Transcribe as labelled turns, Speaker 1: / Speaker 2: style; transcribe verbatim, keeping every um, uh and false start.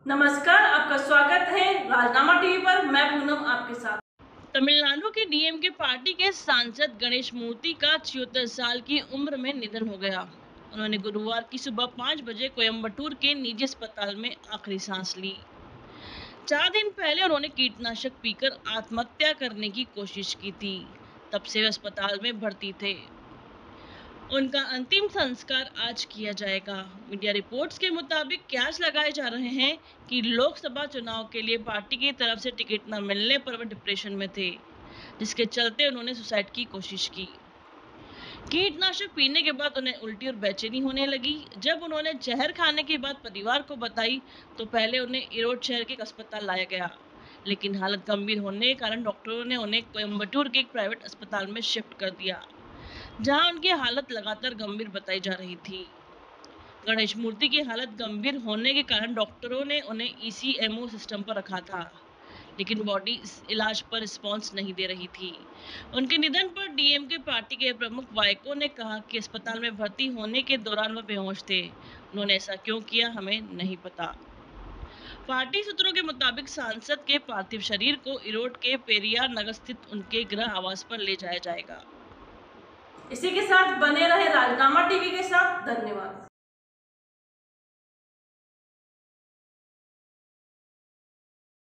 Speaker 1: नमस्कार, आपका स्वागत है राजनामा टीवी पर। मैं पूनम आपके साथ।
Speaker 2: तमिलनाडु के डीएमके पार्टी के सांसद गणेश मूर्ति का छिहत्तर साल की उम्र में निधन हो गया। उन्होंने गुरुवार की सुबह पाँच बजे कोयम्बटूर के निजी अस्पताल में आखिरी सांस ली। चार दिन पहले उन्होंने कीटनाशक पीकर आत्महत्या करने की कोशिश की थी। तब से वे अस्पताल में भर्ती थे। उनका अंतिम संस्कार आज किया जाएगा। मीडिया रिपोर्ट्स के मुताबिक कयास लगाए जा रहे हैं कि लोकसभा चुनाव के लिए पार्टी की तरफ से टिकट न मिलने पर वे डिप्रेशन में थे, जिसके चलते उन्होंने सुसाइड की कोशिश की। कीटनाशक पीने के बाद उन्हें उल्टी और बेचैनी होने लगी। जब उन्होंने जहर खाने की बात परिवार को बताई तो पहले उन्हें इरोड शहर के एक अस्पताल लाया गया, लेकिन हालत गंभीर होने के कारण डॉक्टरों ने उन्हें कोयम्बटूर के एक प्राइवेट अस्पताल में शिफ्ट कर दिया, जहां उनकी हालत लगातार गंभीर बताई जा रही थी। गणेश मूर्ति की हालत गंभीर होने के कारण डॉक्टरों ने उन्हें ईसीएमओ सिस्टम पर रखा था, लेकिन बॉडी इस इलाज पर रिस्पॉन्स नहीं दे रही थी। उनके निधन पर डीएमके पार्टी के प्रमुख वाइको ने कहा कि अस्पताल में भर्ती होने के दौरान वह बेहोश थे। उन्होंने ऐसा क्यों किया हमें नहीं पता। पार्टी सूत्रों के मुताबिक सांसद के पार्थिव शरीर को इरोड के पेरियार नगर स्थित उनके गृह आवास पर ले जाया जाएगा।
Speaker 1: इसी के साथ बने रहे राजनामा टीवी के साथ। धन्यवाद।